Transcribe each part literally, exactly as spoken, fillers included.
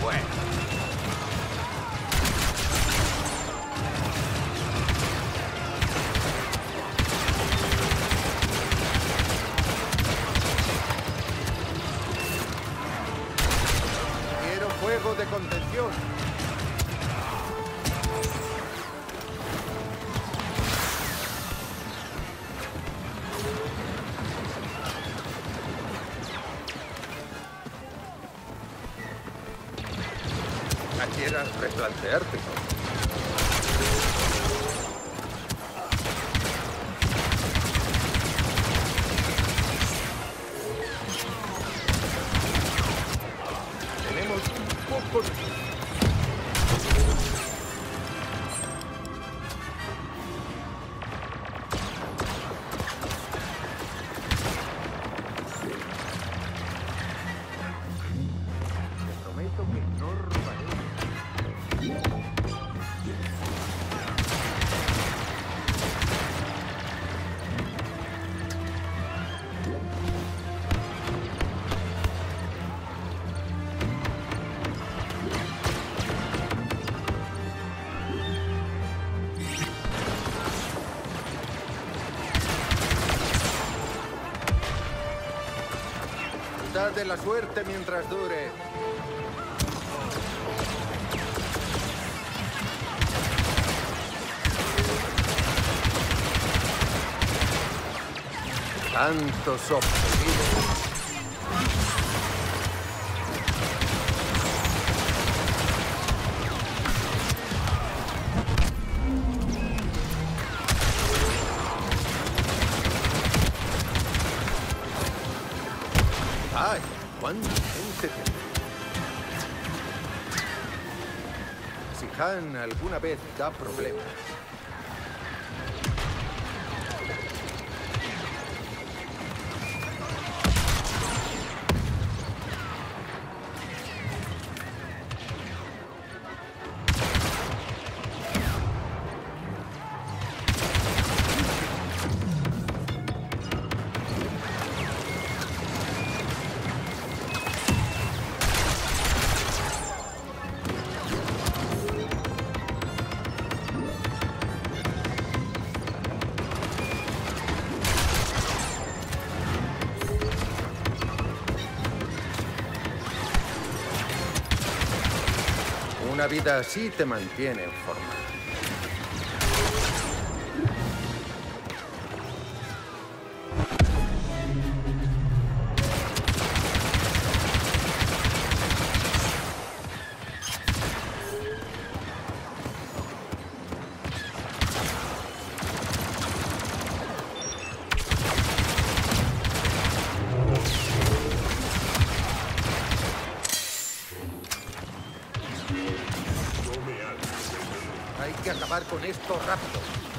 Bueno. Quiero fuego de contención. Quieras replantearte. Tenemos pocos. Te prometo que no robaré. Disfrutad de la suerte mientras dure. Tantos objetivos. ¡Ay! ¡Cuánta gente tiene! Si Han alguna vez da problemas. Una vida así te mantiene en forma. Hay que acabar con esto rápido.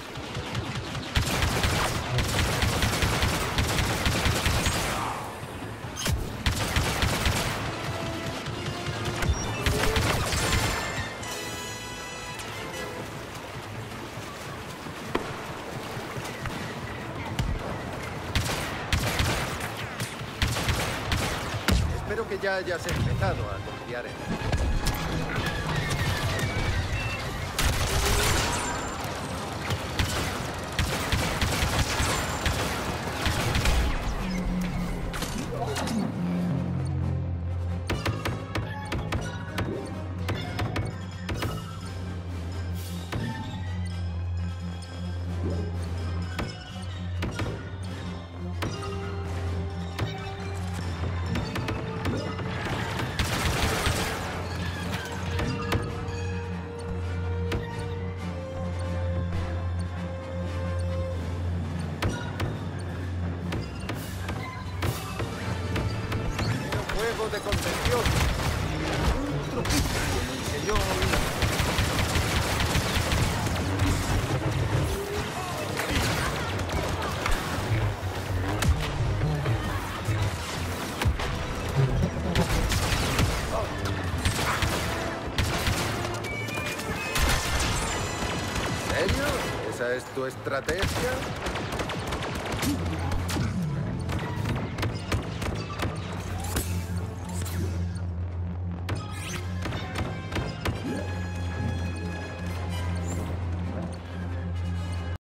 Espero que ya hayas empezado a confiar en él. De contención. Otro piso en el que yo... ¿En serio? ¿Esa es tu estrategia?